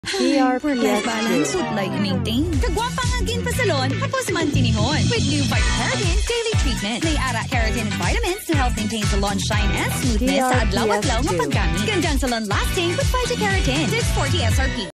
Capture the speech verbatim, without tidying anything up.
D R P S balance sutlay i-maintain. Kagwapa nga gin pa salon, hapos man tinihon. With new Vitakeratin Daily Treatment. May ara keratin and vitamins to help maintain salon shine and smoothness sa adlaw-adlaw nga paggamit. Gandang salon lasting with Vitakeratin. six forty S R P.